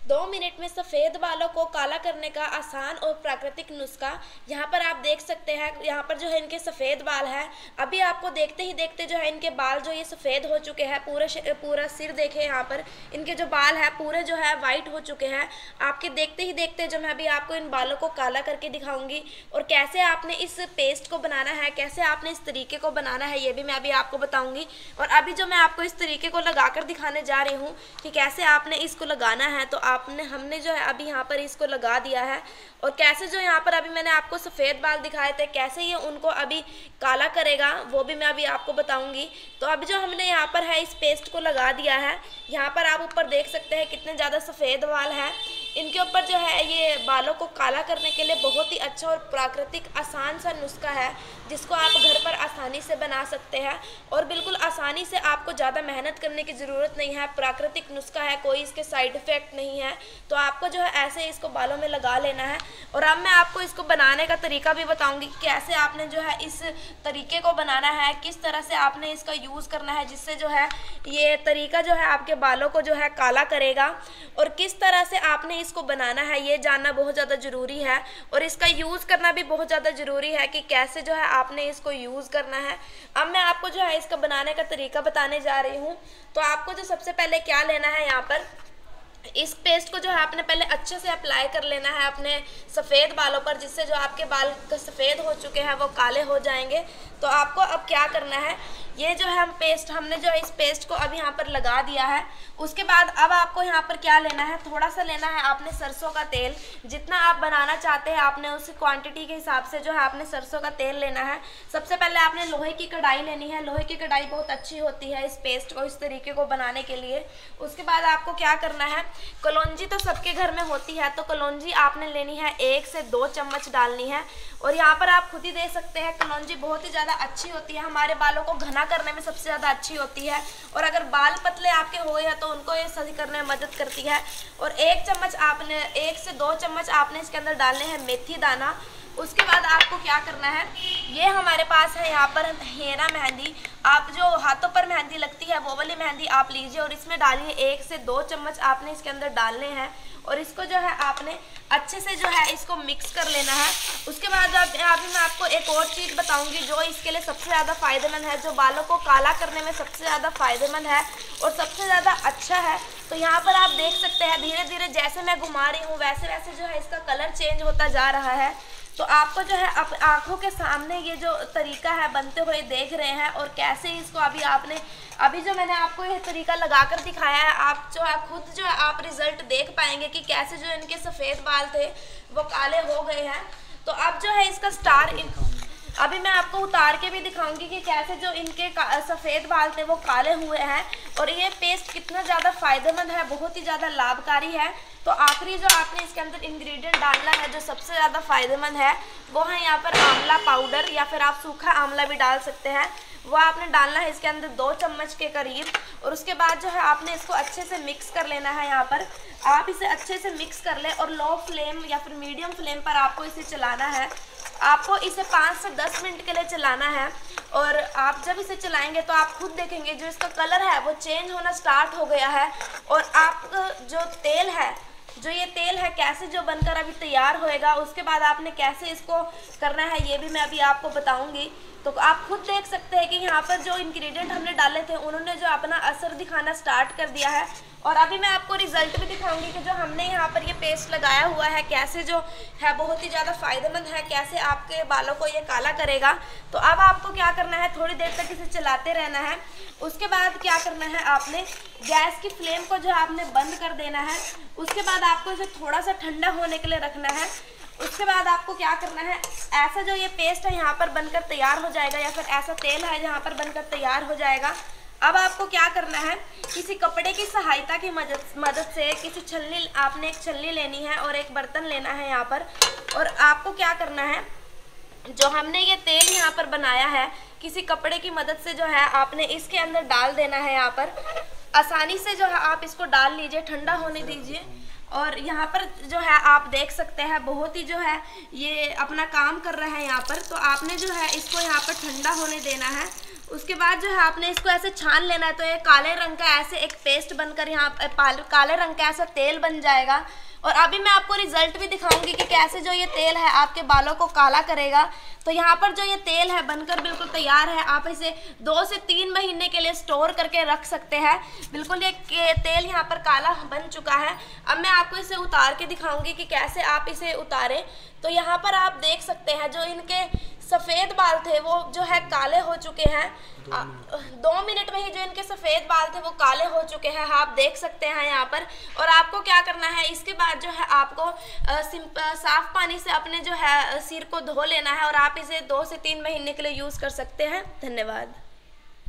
2 minute में सफ़ेद बालों को काला करने का आसान और प्राकृतिक नुस्खा। यहाँ पर आप देख सकते हैं, यहाँ पर जो है इनके सफ़ेद बाल हैं। अभी आपको देखते ही देखते जो है इनके बाल जो ये सफ़ेद हो चुके हैं। पूरा सिर देखे, यहाँ पर इनके जो बाल हैं पूरे जो है वाइट हो चुके हैं। आपके देखते ही देखते जो मैं अभी आपको इन बालों को काला करके दिखाऊंगी और कैसे आपने इस पेस्ट को बनाना है, कैसे आपने इस तरीके को बनाना है, ये भी मैं अभी आपको बताऊँगी। और अभी जो मैं आपको इस तरीके को लगा कर दिखाने जा रही हूँ कि कैसे आपने इसको लगाना है, तो हमने जो है अभी यहाँ पर इसको लगा दिया है। और कैसे जो यहाँ पर अभी मैंने आपको सफ़ेद बाल दिखाए थे, कैसे ये उनको अभी काला करेगा वो भी मैं अभी आपको बताऊंगी। तो अभी जो हमने यहाँ पर है इस पेस्ट को लगा दिया है। यहाँ पर आप ऊपर देख सकते हैं कितने ज़्यादा सफ़ेद बाल हैं। इनके ऊपर जो है ये बालों को काला करने के लिए बहुत ही अच्छा और प्राकृतिक आसान सा नुस्खा है, जिसको आप घर पर आसानी से बना सकते हैं और बिल्कुल आसानी से। आपको ज़्यादा मेहनत करने की ज़रूरत नहीं है, प्राकृतिक नुस्खा है, कोई इसके साइड इफ़ेक्ट नहीं है। तो आपको जो है ऐसे इसको बालों में लगा लेना है। और अब मैं आपको इसको बनाने का तरीका भी बताऊंगी, कैसे आपने जो है इस तरीके को बनाना है, किस तरह से आपने इसका यूज़ करना है, जिससे जो है ये तरीका जो है आपके बालों को जो है काला करेगा। और किस तरह से आपने इसको बनाना है ये जानना बहुत ज़्यादा ज़रूरी है, और इसका यूज़ करना भी बहुत ज़्यादा ज़रूरी है कि कैसे जो है आपने इसको यूज़ करना है। अब मैं आपको जो है इसका बनाने का तरीका बताने जा रही हूँ। तो आपको जो सबसे पहले क्या लेना है, यहाँ पर इस पेस्ट को जो है आपने पहले अच्छे से अप्लाई कर लेना है अपने सफ़ेद बालों पर, जिससे जो आपके बाल सफ़ेद हो चुके हैं वो काले हो जाएंगे। तो आपको अब क्या करना है, ये जो है हमने जो है इस पेस्ट को अब यहाँ पर लगा दिया है। उसके बाद अब आपको यहाँ पर क्या लेना है, थोड़ा सा लेना है आपने सरसों का तेल। जितना आप बनाना चाहते हैं आपने उस क्वांटिटी के हिसाब से जो है आपने सरसों का तेल लेना है। सबसे पहले आपने लोहे की कढ़ाई लेनी है। लोहे की कढ़ाई बहुत अच्छी होती है इस पेस्ट को, इस तरीके को बनाने के लिए। उसके बाद आपको क्या करना है, कलौंजी तो सबके घर में होती है, तो कलौंजी आपने लेनी है 1 से 2 चम्मच डालनी है। और यहाँ पर आप खुद ही देख सकते हैं कलौंजी बहुत ही ज़्यादा अच्छी होती है, हमारे बालों को घना करने में सबसे ज़्यादा अच्छी होती है। और अगर बाल पतले आपके हो गए हैं तो उनको ये सही करने में मदद करती है। और 1 से 2 चम्मच आपने इसके अंदर डालने हैं मेथी दाना। उसके बाद आपको क्या करना है, ये हमारे पास है यहाँ पर हेना मेहंदी। आप जो हाथों पर मेहंदी लगती है वो वाली मेहंदी आप लीजिए और इसमें डालिए 1 से 2 चम्मच आपने इसके अंदर डालने हैं। और इसको जो है आपने अच्छे से जो है इसको मिक्स कर लेना है। उसके बाद अभी मैं आपको एक और चीज़ बताऊंगी जो इसके लिए सबसे ज़्यादा फ़ायदेमंद है, जो बालों को काला करने में सबसे ज़्यादा फ़ायदेमंद है और सबसे ज़्यादा अच्छा है। तो यहाँ पर आप देख सकते हैं धीरे धीरे जैसे मैं घुमा रही हूँ वैसे वैसे जो है इसका कलर चेंज होता जा रहा है। तो आपको जो है आंखों के सामने ये जो तरीका है बनते हुए देख रहे हैं। और कैसे इसको अभी जो मैंने आपको ये तरीका लगाकर दिखाया है, आप जो है खुद जो है आप रिजल्ट देख पाएंगे कि कैसे जो इनके सफ़ेद बाल थे वो काले हो गए हैं। तो अब जो है इसका अभी मैं आपको उतार के भी दिखाऊंगी कि कैसे जो इनके सफ़ेद बाल थे वो काले हुए हैं। और ये पेस्ट कितना ज़्यादा फ़ायदेमंद है, बहुत ही ज़्यादा लाभकारी है। तो आखिरी जो आपने इसके अंदर इंग्रेडिएंट डालना है जो सबसे ज़्यादा फ़ायदेमंद है, वो है यहाँ पर आंवला पाउडर, या फिर आप सूखा आंवला भी डाल सकते हैं। वो आपने डालना है इसके अंदर 2 चम्मच के करीब। और उसके बाद जो है आपने इसको अच्छे से मिक्स कर लेना है। यहाँ पर आप इसे अच्छे से मिक्स कर लें और लो फ्लेम या फिर मीडियम फ्लेम पर आपको इसे चलाना है। आपको इसे 5 से 10 मिनट के लिए चलाना है। और आप जब इसे चलाएंगे तो आप खुद देखेंगे जो इसका कलर है वो चेंज होना स्टार्ट हो गया है। और आप जो ये तेल है कैसे जो बनकर अभी तैयार होएगा, उसके बाद आपने कैसे इसको करना है ये भी मैं अभी आपको बताऊंगी। तो आप खुद देख सकते हैं कि यहाँ पर जो इंग्रेडिएंट हमने डाले थे उन्होंने जो अपना असर दिखाना स्टार्ट कर दिया है। और अभी मैं आपको रिजल्ट भी दिखाऊंगी कि जो हमने यहाँ पर ये पेस्ट लगाया हुआ है कैसे जो है बहुत ही ज़्यादा फ़ायदेमंद है, कैसे आपके बालों को ये काला करेगा। तो अब आपको क्या करना है, थोड़ी देर तक इसे चलाते रहना है। उसके बाद क्या करना है, आपने गैस की फ्लेम को जो आपने बंद कर देना है। उसके बाद आपको इसे थोड़ा सा ठंडा होने के लिए रखना है। उसके बाद आपको क्या करना है, ऐसा जो ये पेस्ट है यहाँ पर बनकर तैयार हो जाएगा, या फिर ऐसा तेल है जहाँ पर बनकर तैयार हो जाएगा। अब आपको क्या करना है, किसी कपड़े की सहायता की मदद से आपने एक छलनी लेनी है और एक बर्तन लेना है यहाँ पर। और आपको क्या करना है, जो हमने ये तेल यहाँ पर बनाया है किसी कपड़े की मदद से जो है आपने इसके अंदर डाल देना है। यहाँ पर आसानी से जो है आप इसको डाल लीजिए, ठंडा होने दीजिए। और यहाँ पर जो है आप देख सकते हैं बहुत ही जो है ये अपना काम कर रहा है यहाँ पर। तो आपने जो है इसको यहाँ पर ठंडा होने देना है। उसके बाद जो है आपने इसको ऐसे छान लेना है, तो ये काले रंग का ऐसे एक पेस्ट बनकर यहाँ काले रंग का ऐसा तेल बन जाएगा। और अभी मैं आपको रिजल्ट भी दिखाऊंगी कि कैसे जो ये तेल है आपके बालों को काला करेगा। तो यहाँ पर जो ये तेल है बनकर बिल्कुल तैयार है, आप इसे 2 से 3 महीने के लिए स्टोर करके रख सकते हैं। बिल्कुल ये तेल यहाँ पर काला बन चुका है। अब मैं आपको इसे उतार के दिखाऊंगी कि कैसे आप इसे उतारें। तो यहाँ पर आप देख सकते हैं जो इनके सफ़ेद बाल थे वो जो है काले हो चुके हैं। 2 मिनट में ही जो इनके सफ़ेद बाल थे वो काले हो चुके हैं, आप देख सकते हैं यहाँ पर। और आपको क्या करना है, इसके बाद जो है आपको साफ़ पानी से अपने जो है सिर को धो लेना है और आप इसे 2 से 3 महीने के लिए यूज़ कर सकते हैं। धन्यवाद।